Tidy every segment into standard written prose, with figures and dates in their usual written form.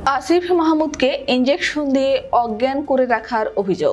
Asif মাহমুদকে injection দিয়ে অজ্ঞান করে রাখার অভিযোগ।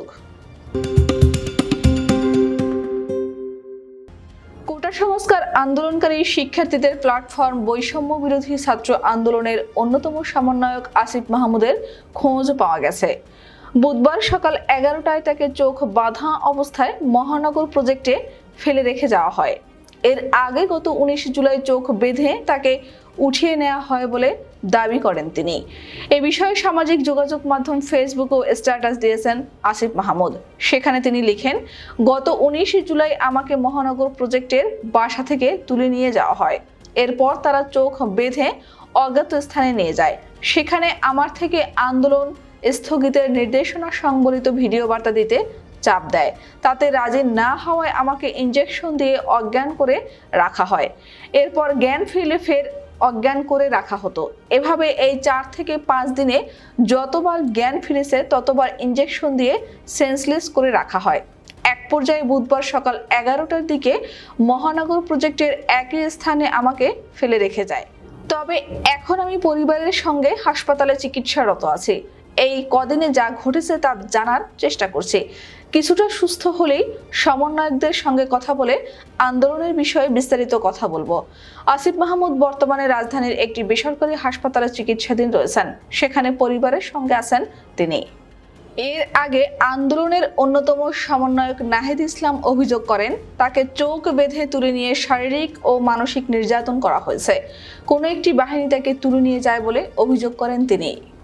কোটা সংস্কার আন্দোলনকারী শিক্ষার্থীদের প্ল্যাটফর্ম বৈষম্য বিরোধী ছাত্র আন্দোলনের অন্যতম সমন্বয়ক আসিফ মাহমুদের খোঁজ পাওয়া গেছে। বুধবার সকাল 11টায় তাকে চোখ বাঁধা অবস্থায় মহানগর প্রজেক্টে ফেলে রেখে যাওয়া হয়। এর আগে গত 19 জুলাই চোখ বেঁধে তাকে উঠিয়ে নেওয়া হয় বলে দাবি করেন তিনি। এ বিষয়ে সামাজিক যোগাযোগ মাধ্যম ফেসবুকেও স্ট্যাটাস দিয়েছেন আসিফ মাহমুদ। সেখানে তিনি লিখেন, গত 19 জুলাই আমাকে মহানগর প্রজেক্টের বাসা থেকে তুলে নিয়ে যাওয়া হয়। এরপর তারা চোখ বেঁধে অজ্ঞাত স্থানে নিয়ে যায়। সেখানে আমার থেকে আন্দোলন স্থগিতের নির্দেশনা সংবলিত ভিডিও বার্তা দিতে চাপ দেয়। তাতে রাজি না হওয়ায় আমাকে ইনজেকশন দিয়ে অজ্ঞান করে রাখা হয়। এরপর জ্ঞান ফিরলে ফের অজ্ঞান করে রাখা হতো। এভাবে এই 4 থেকে 5 দিনে যতবার জ্ঞান ফিরেছে ততবার ইনজেকশন দিয়ে সেন্সলেস করে রাখা হয়। এক পর্যায়ে বুধবার সকাল 11টার দিকে মহানগর প্রজেক্টের একই স্থানে আমাকে ফেলে রেখে যায়। তবে এখন আমি পরিবারের সঙ্গে হাসপাতালে চিকিৎসারত আছি। এই কদিনে যা ঘটেছে তা জানার চেষ্টা করছি। কিছুটা সুস্থ হলেই সমন্বয়কদের সঙ্গে কথা বলে আন্দোলনের বিষয়ে বিস্তারিত কথা বলবো। আসিফ মাহমুদ বর্তমানে রাজধানীর একটি বেসরকারি হাসপাতালে চিকিৎসাধীন রয়েছেন। সেখানে পরিবারের সঙ্গে আছেন তিনি। এর আগে আন্দোলনের অন্যতম সমন্বয়ক নাহিদ ইসলাম অভিযোগ করেন, তাকে চোখ বেঁধে তুলে নিয়ে শারীরিক ও মানসিক নির্যাতন করা হয়েছে। কোনো একটি বাহিনী তাকে তুলে নিয়ে যায় বলে অভিযোগ করেন তিনি।